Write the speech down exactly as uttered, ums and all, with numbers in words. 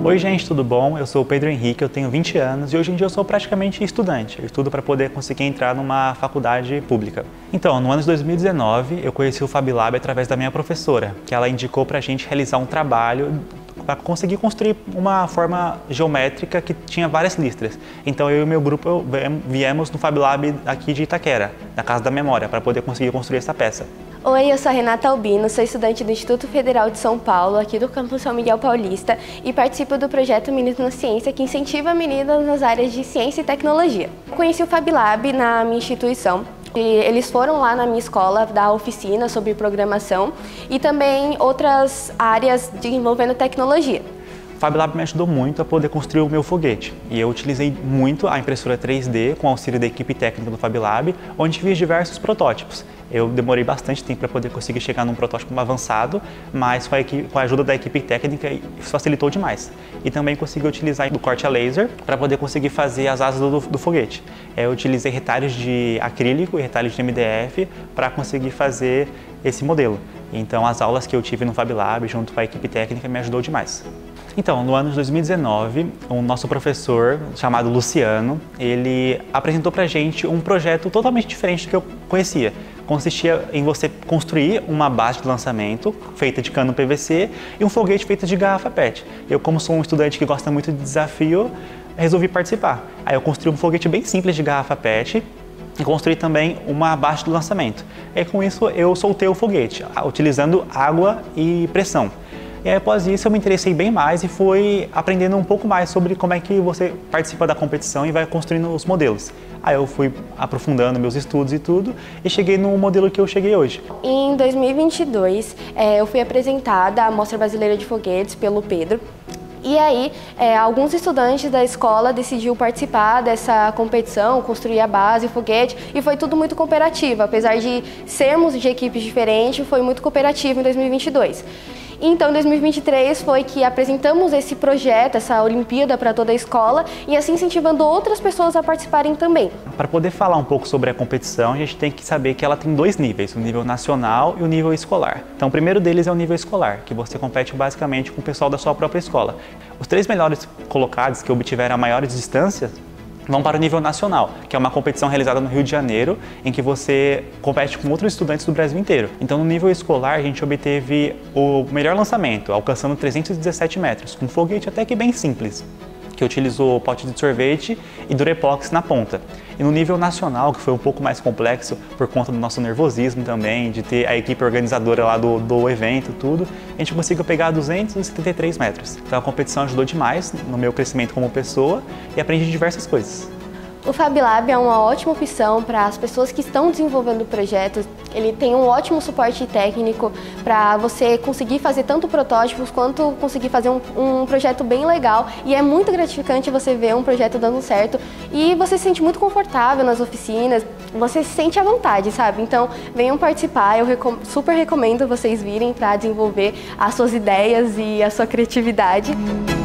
Oi gente, tudo bom? Eu sou o Pedro Henrique, eu tenho vinte anos e hoje em dia eu sou praticamente estudante. Eu estudo para poder conseguir entrar numa faculdade pública. Então, no ano de dois mil e dezenove, eu conheci o FabLab através da minha professora, que ela indicou para a gente realizar um trabalho para conseguir construir uma forma geométrica que tinha várias listras. Então eu e meu grupo viemos no FabLab aqui de Itaquera, na Casa da Memória, para poder conseguir construir essa peça. Oi, eu sou a Renata Albino, sou estudante do Instituto Federal de São Paulo, aqui do campus São Miguel Paulista, e participo do projeto Meninos na Ciência, que incentiva meninas nas áreas de ciência e tecnologia. Conheci o FabLab na minha instituição. E eles foram lá na minha escola dar oficina sobre programação e também outras áreas de envolvendo tecnologia. O FabLab me ajudou muito a poder construir o meu foguete e eu utilizei muito a impressora três D com o auxílio da equipe técnica do FabLab, onde fiz diversos protótipos. Eu demorei bastante tempo para poder conseguir chegar num protótipo avançado, mas com a, equipe, com a ajuda da equipe técnica isso facilitou demais. E também consegui utilizar o corte a laser para poder conseguir fazer as asas do, do foguete. Eu utilizei retalhos de acrílico e retalhos de M D F para conseguir fazer esse modelo. Então as aulas que eu tive no FabLab junto com a equipe técnica me ajudou demais. Então, no ano de dois mil e dezenove, o nosso professor, chamado Luciano, ele apresentou pra gente um projeto totalmente diferente do que eu conhecia. Consistia em você construir uma base de lançamento feita de cano P V C e um foguete feito de garrafa P E T. Eu, como sou um estudante que gosta muito de desafio, resolvi participar. Aí eu construí um foguete bem simples de garrafa P E T e construí também uma base de lançamento. E com isso eu soltei o foguete, utilizando água e pressão. E aí, após isso, eu me interessei bem mais e fui aprendendo um pouco mais sobre como é que você participa da competição e vai construindo os modelos. Aí eu fui aprofundando meus estudos e tudo e cheguei no modelo que eu cheguei hoje. Em dois mil e vinte e dois, eu fui apresentada à Mostra Brasileira de Foguetes pelo Pedro. E aí, é, alguns estudantes da escola decidiram participar dessa competição, construir a base, o foguete, e foi tudo muito cooperativo. Apesar de sermos de equipes diferentes, foi muito cooperativo em dois mil e vinte e dois. Então, em dois mil e vinte e três foi que apresentamos esse projeto, essa Olimpíada para toda a escola e assim incentivando outras pessoas a participarem também. Para poder falar um pouco sobre a competição, a gente tem que saber que ela tem dois níveis, o nível nacional e o nível escolar. Então, o primeiro deles é o nível escolar, que você compete basicamente com o pessoal da sua própria escola. Os três melhores colocados que obtiveram as maiores distâncias vão para o nível nacional, que é uma competição realizada no Rio de Janeiro, em que você compete com outros estudantes do Brasil inteiro. Então, no nível escolar, a gente obteve o melhor lançamento, alcançando trezentos e dezessete metros, com um foguete até que bem simples, que utilizou pote de sorvete e durepox na ponta. E no nível nacional, que foi um pouco mais complexo por conta do nosso nervosismo também, de ter a equipe organizadora lá do, do evento, tudo, a gente conseguiu pegar duzentos e setenta e três metros. Então a competição ajudou demais no meu crescimento como pessoa e aprendi diversas coisas. O FabLab é uma ótima opção para as pessoas que estão desenvolvendo projetos. Ele tem um ótimo suporte técnico para você conseguir fazer tanto protótipos quanto conseguir fazer um, um projeto bem legal. E é muito gratificante você ver um projeto dando certo e você se sente muito confortável nas oficinas, você se sente à vontade, sabe? Então venham participar, eu recom- super recomendo vocês virem para desenvolver as suas ideias e a sua criatividade.